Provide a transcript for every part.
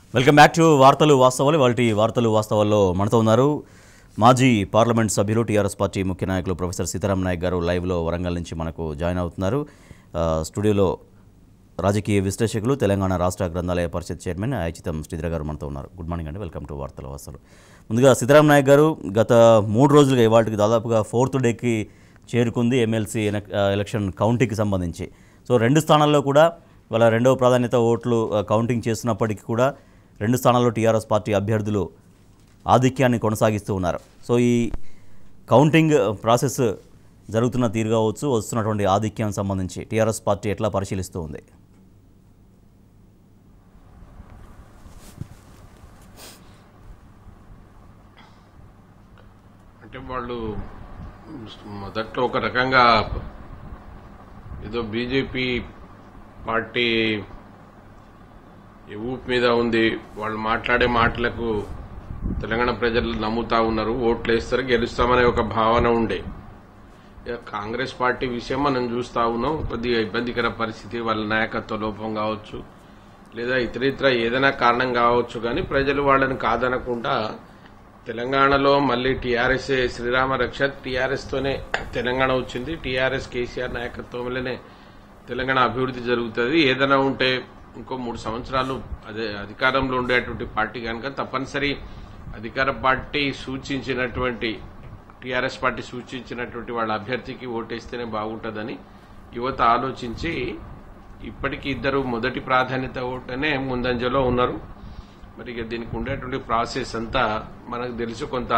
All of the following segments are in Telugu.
వెల్కమ్ బ్యాక్ టు వార్తలు వాస్తవాలు. వాటి వార్తలు వాస్తవాల్లో మనతో ఉన్నారు మాజీ పార్లమెంట్ సభ్యులు టీఆర్ఎస్ పార్టీ ముఖ్య నాయకులు ప్రొఫెసర్ సీతారాం నాయక్ గారు లైవ్లో వరంగల్ నుంచి మనకు జాయిన్ అవుతున్నారు. స్టూడియోలో రాజకీయ విశ్లేషకులు తెలంగాణ రాష్ట్ర గ్రంథాలయ పరిషత్ చైర్మన్ అయచితం శ్రీధర్ గారు మనతో ఉన్నారు. గుడ్ మార్నింగ్ అండి, వెల్కమ్ టు వార్తలు వాస్తవాలు. ముందుగా సీతారాం నాయక్ గారు, గత 3 రోజులుగా ఇవాళకి దాదాపుగా 4th డేకి చేరుకుంది ఎమ్మెల్సీ ఎలక్షన్ కౌంటింగ్కి సంబంధించి. సో 2 స్థానాల్లో కూడా వాళ్ళ రెండవ ప్రాధాన్యత ఓట్లు కౌంటింగ్ చేస్తున్నప్పటికీ కూడా 2 స్థానాల్లో టీఆర్ఎస్ పార్టీ అభ్యర్థులు ఆధిక్యాన్ని కొనసాగిస్తూ ఉన్నారు. సో ఈ కౌంటింగ్ ప్రాసెస్ జరుగుతున్న తీరు కావచ్చు, వస్తున్నటువంటి ఆధిక్యానికి సంబంధించి టీఆర్ఎస్ పార్టీ ఎట్లా పరిశీలిస్తూ ఉంది? అంటే వాళ్ళు మొదట్లో ఒక రకంగా ఏదో బీజేపీ పార్టీ ఊపు మీద ఉంది, వాళ్ళు మాట్లాడే మాటలకు తెలంగాణ ప్రజలు నమ్ముతా ఉన్నారు, ఓట్లు వేస్తారు, గెలుస్తామనే ఒక భావన ఉండే. కాంగ్రెస్ పార్టీ విషయం మనం చూస్తా ఉన్నాం, కొద్దిగా ఇబ్బందికర పరిస్థితి, వాళ్ళ నాయకత్వ లోపం కావచ్చు లేదా ఇతరితర ఏదైనా కారణం కావచ్చు, కానీ ప్రజలు వాళ్ళని కాదనకుండా తెలంగాణలో మళ్లీ టీఆర్ఎస్ శ్రీరామ రక్ష, టీఆర్ఎస్ తోనే తెలంగాణ వచ్చింది, టీఆర్ఎస్ కేసీఆర్ నాయకత్వంలోనే తెలంగాణ అభివృద్ధి జరుగుతుంది, ఏదైనా ఉంటే ఇంకో 3 సంవత్సరాలు అదే అధికారంలో ఉండేటువంటి పార్టీ కనుక తప్పనిసరి అధికార పార్టీ సూచించినటువంటి టీఆర్ఎస్ పార్టీ సూచించినటువంటి వాళ్ళ అభ్యర్థికి ఓటేస్తేనే బాగుంటుందని యువత ఆలోచించి ఇప్పటికీ 2 మొదటి ప్రాధాన్యత ఓటనే ముందంజలో ఉన్నారు. మరి ఇక దీనికి ఉండేటువంటి ప్రాసెస్ అంతా మనకు తెలుసు, కొంత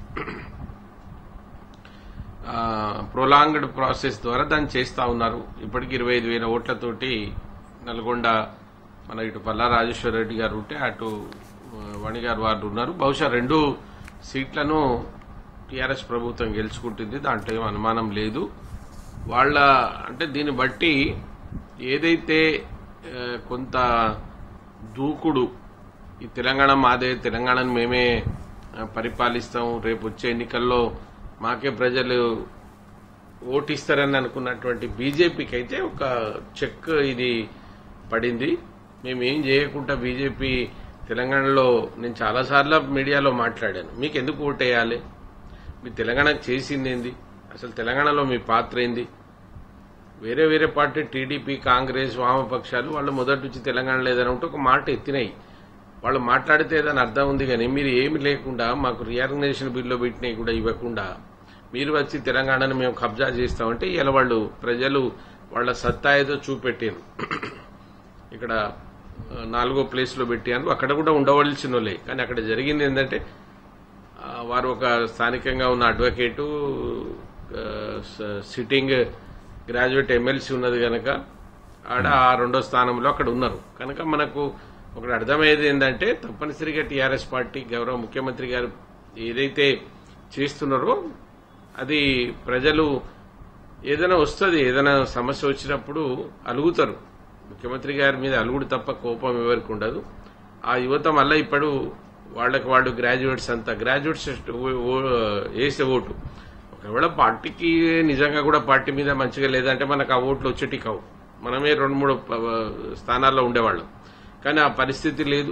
ప్రొలాంగ్డ్ ప్రాసెస్ ద్వారా దాన్ని చేస్తా ఉన్నారు. ఇప్పటికి 25,000 ఓట్లతోటి నల్గొండ మన ఇటు పల్లా రాజేశ్వర రెడ్డి గారు ఉంటే అటు వణిగారు వారు ఉన్నారు. బహుశా 2 సీట్లను టీఆర్ఎస్ ప్రభుత్వం గెలుచుకుంటుంది, దాంట్లో ఏం అనుమానం లేదు. వాళ్ళ అంటే దీన్ని బట్టి ఏదైతే కొంత దూకుడు, ఈ తెలంగాణ మాదే, తెలంగాణను మేమే పరిపాలిస్తాం, రేపు వచ్చే ఎన్నికల్లో మాకే ప్రజలు ఓటిస్తారని అనుకున్నటువంటి బీజేపీకి అయితే ఒక చెక్ ఇది పడింది. మేమేం చేయకుండా బీజేపీ తెలంగాణలో, నేను చాలాసార్లు మీడియాలో మాట్లాడాను, మీకు ఎందుకు ఓటేయాలి, మీ తెలంగాణకు చేసింది ఏంది, అసలు తెలంగాణలో మీ పాత్ర ఏంది, వేరే వేరే పార్టీ టీడీపీ కాంగ్రెస్ వామపక్షాలు వాళ్ళు మొదటి నుంచి తెలంగాణలో ఏదైనా ఉంటే ఒక మాట ఎత్తినాయి, వాళ్ళు మాట్లాడితే ఏదైనా అర్థం ఉంది, కానీ మీరు ఏమి లేకుండా మాకు రీఆర్గనైజేషన్ బిల్లో పెట్టినవి కూడా ఇవ్వకుండా మీరు వచ్చి తెలంగాణను మేము కబ్జా చేస్తామంటే ఇలా వాళ్ళు ప్రజలు వాళ్ళ సత్తా ఏదో చూపెట్టారు. ఇక్కడ 4వ ప్లేస్లో పెట్టారు, అక్కడ కూడా ఉండవలసిన వాళ్ళే, కానీ అక్కడ జరిగింది ఏంటంటే వారు ఒక స్థానికంగా ఉన్న అడ్వకేటు సిట్టింగ్ గ్రాడ్యుయేట్ ఎమ్మెల్సీ ఉన్నది కనుక ఆడ ఆ 2వ స్థానంలో అక్కడ ఉన్నారు కనుక మనకు ఒకటి అర్థమయ్యేది ఏంటంటే తప్పనిసరిగా టీఆర్ఎస్ పార్టీ గౌరవ ముఖ్యమంత్రి గారు ఏదైతే చేస్తున్నారో అది ప్రజలు ఏదైనా వస్తుంది, ఏదైనా సమస్య వచ్చినప్పుడు అలుగుతారు, ముఖ్యమంత్రి గారి మీద అలుగుడు తప్ప కోపం ఎవరికి ఉండదు. ఆ యువత మళ్ళీ ఇప్పుడు వాళ్ళకి వాళ్ళు గ్రాడ్యుయేట్స్ అంతా గ్రాడ్యుయేట్స్ వేసే ఓటు ఒకవేళ పార్టీకి నిజంగా కూడా పార్టీ మీద మంచిగా లేదంటే మనకు ఆ ఓట్లు వచ్చేటి కావు, మనమే 2-3 స్థానాల్లో ఉండేవాళ్ళం, కానీ ఆ పరిస్థితి లేదు.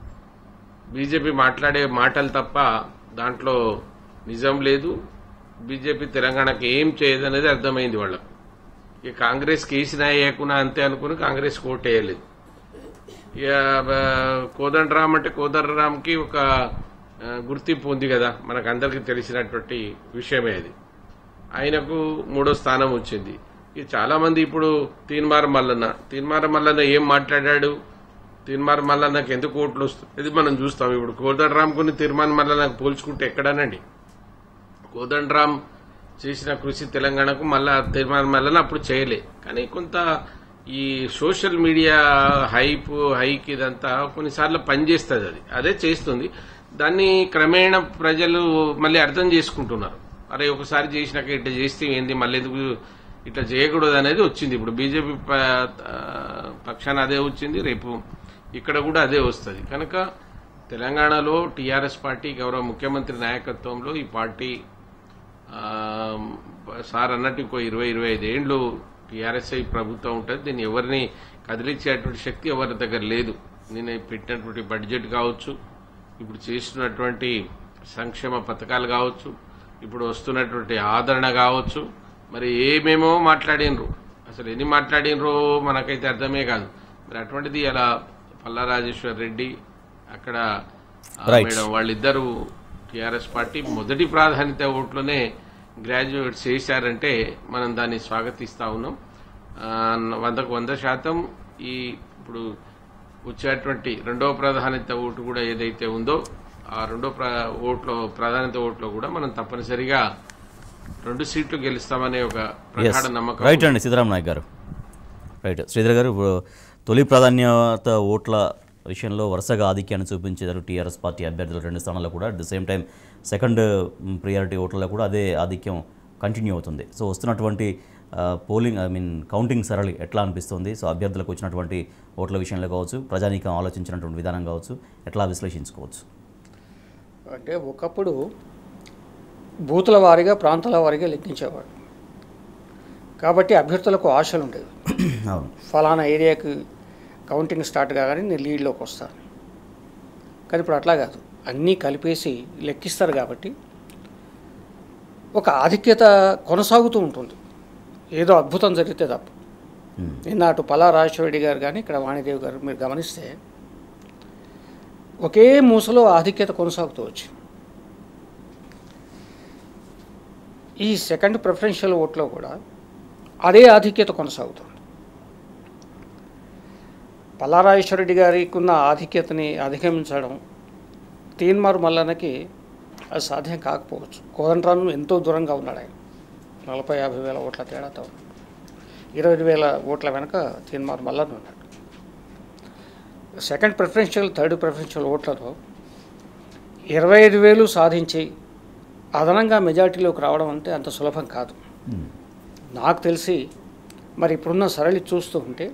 బీజేపీ మాట్లాడే మాటలు తప్ప దాంట్లో నిజం లేదు. బీజేపీ తెలంగాణకి ఏం చేయదనేది అర్థమైంది వాళ్ళకు. ఇక కాంగ్రెస్ కేసినా వేయకున్నా అంతే అనుకుని కాంగ్రెస్ ఓటు వేయలేదు. ఇక కోదండరామ్ అంటే కోదండరామ్కి ఒక గుర్తింపు ఉంది కదా, మనకు అందరికీ తెలిసినటువంటి విషయమే అది. ఆయనకు 3వ స్థానం వచ్చింది. ఇక చాలా మంది ఇప్పుడు తీన్మార్ మల్లన్న ఏం మాట్లాడాడు, తీన్మార్ మల్లన్నకు ఎందుకు ఓట్లు వస్తుంది ఇది మనం చూస్తాం. ఇప్పుడు కోదండరామ్ కొన్ని తీర్మాన్ మల్లన్నకు పోల్చుకుంటే ఎక్కడానండి, కోదండరామ్ చేసిన కృషి తెలంగాణకు మళ్ళా తీర్మాన్ మల్లన్న అప్పుడు చేయలే, కానీ కొంత ఈ సోషల్ మీడియా హైక్ ఇదంతా కొన్నిసార్లు పనిచేస్తుంది, అదే చేస్తుంది. దాన్ని క్రమేణా ప్రజలు మళ్ళీ అర్థం చేసుకుంటున్నారు, అరే ఒకసారి చేసినాక ఇట్లా చేస్తే ఏంది, మళ్ళీ ఎందుకు ఇట్లా చేయకూడదు అనేది వచ్చింది. ఇప్పుడు బీజేపీ పక్షాన అదే వచ్చింది, రేపు ఇక్కడ కూడా అదే వస్తుంది. కనుక తెలంగాణలో టీఆర్ఎస్ పార్టీ గౌరవ ముఖ్యమంత్రి నాయకత్వంలో ఈ పార్టీ సార్ అన్నట్టు ఇంకో 20-25 ఏళ్లు టీఆర్ఎస్ఐ ప్రభుత్వం ఉంటుంది, దీన్ని ఎవరిని కదిలించేటువంటి శక్తి ఎవరి దగ్గర లేదు. నేను పెట్టినటువంటి బడ్జెట్ కావచ్చు, ఇప్పుడు చేస్తున్నటువంటి సంక్షేమ పథకాలు కావచ్చు, ఇప్పుడు వస్తున్నటువంటి ఆదరణ కావచ్చు, మరి ఏమేమో మాట్లాడినరు, అసలు ఎన్ని మాట్లాడినరో మనకైతే అర్థమే కాదు. మరి అటువంటిది అలా పల్లా రాజేశ్వర్ రెడ్డి అక్కడ మేడం వాళ్ళిద్దరూ టీఆర్ఎస్ పార్టీ మొదటి ప్రాధాన్యత ఓట్లోనే గ్రాడ్యుయేట్స్ చేశారంటే మనం దాన్ని స్వాగతిస్తా ఉన్నాం. 100% ఈ ఇప్పుడు వచ్చేటువంటి రెండవ ప్రాధాన్యత ఓటు కూడా ఏదైతే ఉందో ఆ రెండో ఓట్లో ప్రాధాన్యత ఓట్లో కూడా మనం తప్పనిసరిగా 2 సీట్లు గెలుస్తామనే ఒక ప్రగాఢ నమ్మకం. రైట్ అండి సీతారాం నాయక్ గారు. రైట్ శ్రీధర్ గారు, తొలి ప్రాధాన్యత ఓట్ల విషయంలో వరుసగా ఆధిక్యాన్ని చూపించారు టీఆర్ఎస్ పార్టీ అభ్యర్థులు 2 స్థానాల్లో కూడా. At the same time second priority ఓట్లలో కూడా అదే ఆధిక్యం కంటిన్యూ అవుతుంది. సో వస్తున్నటువంటి కౌంటింగ్ సరళి ఎట్లా అనిపిస్తుంది? సో అభ్యర్థులకు వచ్చినటువంటి ఓట్ల విషయంలో కావచ్చు, ప్రజానీకం ఆలోచించినటువంటి విధానం కావచ్చు, ఎట్లా విశ్లేషించుకోవచ్చు? అంటే ఒకప్పుడు బూతుల వారీగా ప్రాంతాల వారీగా లెక్కించేవాడు కాబట్టి అభ్యర్థులకు ఆశలు ఉండేవి. అవును, ఫలానా ఏరియాకి కౌంటింగ్ స్టార్ట్ కాగానే నేను లీడ్లోకి వస్తాను. కానీ ఇప్పుడు అట్లా కాదు, అన్నీ కలిపేసి లెక్కిస్తారు కాబట్టి ఒక ఆధిక్యత కొనసాగుతూ ఉంటుంది. ఏదో అద్భుతం జరిగితే తప్ప. నిన్న అటు పల్లా రాజేశ్వర రెడ్డి గారు కానీ ఇక్కడ వాణిదేవి గారు మీరు గమనిస్తే ఒకే మూసలో ఆధిక్యత కొనసాగుతూ వచ్చి ఈ సెకండ్ ప్రిఫరెన్షియల్ ఓట్లో కూడా అదే ఆధిక్యత కొనసాగుతుంది. పల్లా రాజేశ్వర రెడ్డి గారికి ఉన్న ఆధిక్యతని అధిగమించడం తీన్మార్ మల్లన్నకి అది సాధ్యం కాకపోవచ్చు. కోదండరాం ఎంతో దూరంగా ఉన్నాడు. ఆయన 40-50 వేల ఓట్ల తేడాతో 20 వేల ఓట్ల వెనక తీన్మార్ మల్లన్న ఉన్నాడు. సెకండ్ ప్రిఫరెన్షియల్ థర్డ్ ప్రిఫరెన్షియల్ ఓట్లలో 25,000 సాధించి అదనంగా మెజార్టీలోకి రావడం అంటే అంత సులభం కాదు. నాకు తెలిసి మరి ఇప్పుడున్న సరళి చూస్తూ ఉంటే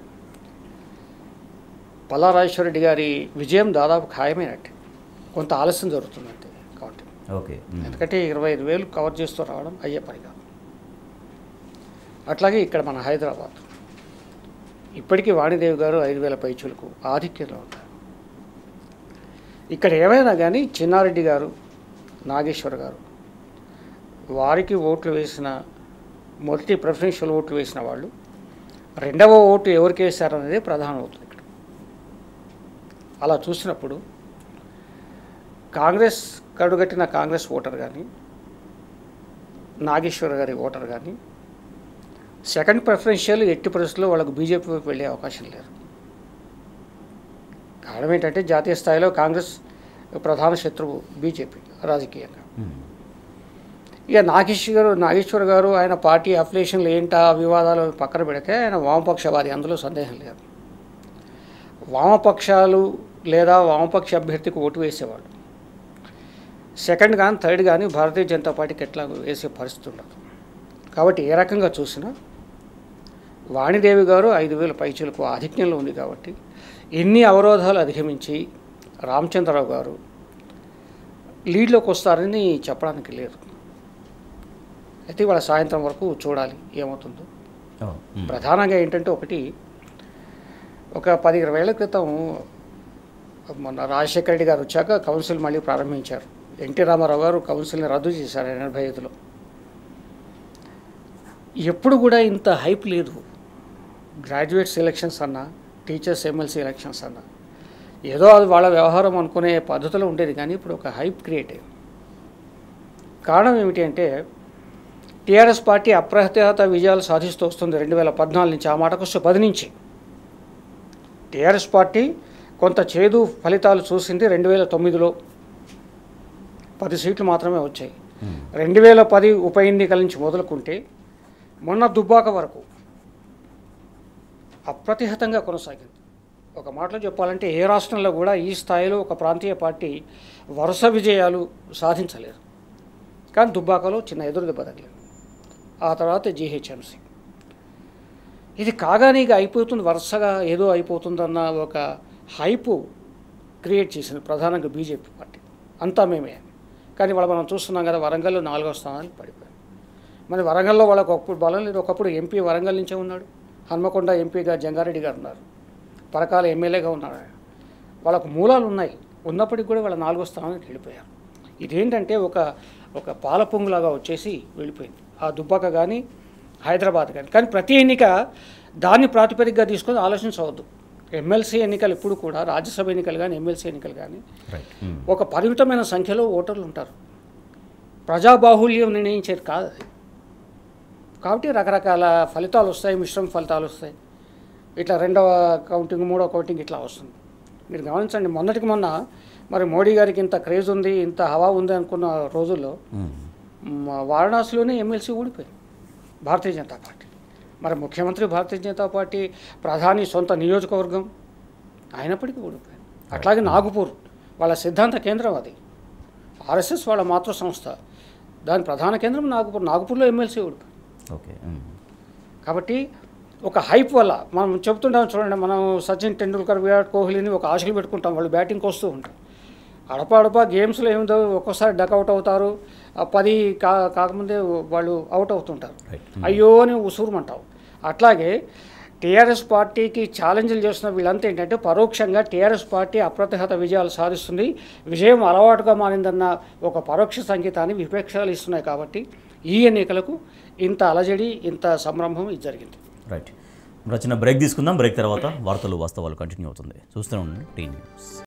పల్లా రాజేశ్వర రెడ్డి గారి విజయం దాదాపు ఖాయమైనట్టే. కొంత ఆలస్యం జరుగుతుందంటే కాబట్టి ఓకే. ఎందుకంటే 25,000 కవర్ చేస్తూ రావడం అయ్యే పని కాదు. అట్లాగే ఇక్కడ మన హైదరాబాద్ ఇప్పటికీ వాణిదేవి గారు 5,000 పైచులకు ఆధిక్యంలో ఉంటారు. ఇక్కడ ఏమైనా కానీ చిన్నారెడ్డి గారు, నాగేశ్వర్ గారు వారికి ఓట్లు వేసిన మొదటి ప్రిఫరెన్షియల్ ఓట్లు వేసిన వాళ్ళు రెండవ ఓటు ఎవరికి వేశారనేది ప్రధానం అవుతుంది ఇక్కడ. అలా చూసినప్పుడు కాంగ్రెస్ కడుగట్టిన కాంగ్రెస్ ఓటర్ కానీ నాగేశ్వర్ గారి ఓటర్ కానీ సెకండ్ ప్రిఫరెన్షియల్ ఎట్టి పరిస్థితుల్లో వాళ్ళకు బీజేపీ వైపు వెళ్ళే అవకాశం లేదు. కారణం ఏంటంటే జాతీయ స్థాయిలో కాంగ్రెస్ ప్రధాన శత్రువు బీజేపీ రాజకీయంగా. ఇక నాగేశ్వర్ గారు ఆయన పార్టీ అఫిలియేషన్లు ఏంటా వివాదాలు పక్కన పెడితే ఆయన వామపక్షవాది, అందులో సందేహం లేదు. వామపక్షాలు లేదా వామపక్ష అభ్యర్థికి ఓటు వేసేవాళ్ళు సెకండ్ కానీ థర్డ్ కానీ భారతీయ జనతా పార్టీకి ఎట్లా వేసే పరిస్థితి ఉండదు. కాబట్టి ఏ రకంగా చూసినా వాణిదేవి గారు 5,000 పైచులకు ఆధిక్యంలో ఉంది. కాబట్టి ఎన్ని అవరోధాలు అధిగమించి రామచంద్రరావు గారు లీడ్లోకి వస్తారని చెప్పడానికి లేదు. అయితే ఇవాళ సాయంత్రం వరకు చూడాలి ఏమవుతుందో. ప్రధానంగా ఏంటంటే ఒక 10-20 ఏళ్ల క్రితం మొన్న రాజశేఖర రెడ్డి గారు వచ్చాక కౌన్సిల్ మళ్ళీ ప్రారంభించారు. ఎన్టీ రామారావు గారు కౌన్సిల్ని రద్దు చేశారు 85లో. ఎప్పుడు కూడా ఇంత హైప్ లేదు. గ్రాడ్యుయేట్స్ ఎలక్షన్స్ అన్నా, టీచర్స్ ఎమ్మెల్సీ ఎలక్షన్స్ అన్నా ఏదో అది వాళ్ళ వ్యవహారం అనుకునే పద్ధతిలో ఉండేది. కానీ ఇప్పుడు ఒక హైప్ క్రియేట్ అయింది. కారణం ఏమిటి అంటే టీఆర్ఎస్ పార్టీ అప్రతిహత విజయాలు సాధిస్తూ వస్తుంది 2014 నుంచి. ఆ మాటకు 10 నుంచి టీఆర్ఎస్ పార్టీ కొంత చేదు ఫలితాలు చూసింది. 2009లో 10 సీట్లు మాత్రమే వచ్చాయి. 2010 ఉప ఎన్నికల నుంచి మొదలుకుంటే మొన్న దుబ్బాక వరకు అప్రతిహతంగా కొనసాగింది. ఒక మాటలో చెప్పాలంటే ఏ రాష్ట్రంలో కూడా ఈ స్థాయిలో ఒక ప్రాంతీయ పార్టీ వరుస విజయాలు సాధించలేదు. కానీ దుబ్బాకలో చిన్న ఎదురుదెబ్బ తగిలింది. ఆ తర్వాత జీహెచ్ఎంసీ. ఇది కాగానే ఇక అయిపోతుంది, వరుసగా ఏదో అయిపోతుందన్న ఒక హైపు క్రియేట్ చేసింది ప్రధానంగా బీజేపీ పార్టీ. అంతా మేమే. కానీ వాళ్ళు మనం చూస్తున్నాం కదా, వరంగల్లో 4వ స్థానానికి పడిపోయారు. మరి వరంగల్లో వాళ్ళకు ఒకప్పుడు బలం లేదు. ఒకప్పుడు ఎంపీ వరంగల్ నుంచే ఉన్నాడు. హన్మకొండ ఎంపీగా జంగారెడ్డి గారు ఉన్నారు. పరకాల ఎమ్మెల్యేగా ఉన్నాడు ఆయన. వాళ్ళకు మూలాలు ఉన్నాయి, ఉన్నప్పటికీ కూడా వాళ్ళ 4వ స్థానానికి వెళ్ళిపోయారు. ఇదేంటంటే ఒక పాల పొంగులాగా వచ్చేసి వెళ్ళిపోయింది ఆ దుబ్బాక కానీ హైదరాబాద్ కానీ ప్రతి ఎన్నిక దాన్ని ప్రాతిపదికగా తీసుకొని ఆలోచించవద్దు. ఎమ్మెల్సీ ఎన్నికలు ఎప్పుడు కూడా, రాజ్యసభ ఎన్నికలు కానీ ఎమ్మెల్సీ ఎన్నికలు కానీ ఒక పరిమితమైన సంఖ్యలో ఓటర్లు ఉంటారు, ప్రజాబాహుళ్యం నిర్ణయించేది కాదు అది. కాబట్టి రకరకాల ఫలితాలు వస్తాయి, మిశ్రమ ఫలితాలు వస్తాయి. ఇట్లా 2వ కౌంటింగ్ 3వ కౌంటింగ్ ఇట్లా వస్తుంది. మీరు గమనించండి, మొన్నటికి మొన్న మరి మోడీ గారికి ఇంత క్రేజ్ ఉంది, ఇంత హవా ఉంది అనుకున్న రోజుల్లో వారణాసిలోనే ఎమ్మెల్సీ ఓడిపోయింది భారతీయ జనతా పార్టీ. మరి ముఖ్యమంత్రి భారతీయ జనతా పార్టీ, ప్రధాని సొంత నియోజకవర్గం అయినప్పటికీ ఓడిపోయింది. అట్లాగే నాగపూర్ వాళ్ళ సిద్ధాంత కేంద్రం, అది ఆర్ఎస్ఎస్ వాళ్ళ మాతృ సంస్థ, దాని ప్రధాన కేంద్రం నాగపూర్లో ఎమ్మెల్సీ ఓడిపోయింది. ఓకే. కాబట్టి ఒక హైప్ వల్ల మనం చెప్తుంటాం చూడండి, మనం సచిన్ టెండూల్కర్, విరాట్ కోహ్లీని ఒక ఆశలు పెట్టుకుంటాం, వాళ్ళు బ్యాటింగ్కి వస్తూ ఉంటారు. అడప గేమ్స్లో ఏమిటో ఒక్కోసారి డక్అవుట్ అవుతారు, 10 కాకముందే వాళ్ళు అవుట్ అవుతుంటారు, అయ్యో అని ఉసూరుమంటావు. అట్లాగే టీఆర్ఎస్ పార్టీకి ఛాలెంజ్లు చేస్తున్న వీళ్ళంతా ఏంటంటే పరోక్షంగా టీఆర్ఎస్ పార్టీ అప్రతిహత విజయాలు సాధిస్తుంది, విజయం అలవాటుగా మారిందన్న ఒక పరోక్ష సంకేతాన్ని విపక్షాలు ఇస్తున్నాయి. కాబట్టి ఈ ఎన్నికలకు ఇంత అలజడి, ఇంత సంరంభం ఇది జరిగింది. రైట్. చిన్న బ్రేక్ తీసుకుందాం. బ్రేక్ తర్వాత వార్తలు వాస్తవాలు కంటిన్యూ అవుతుంది. చూస్తూనే ఉండండి టీ న్యూస్.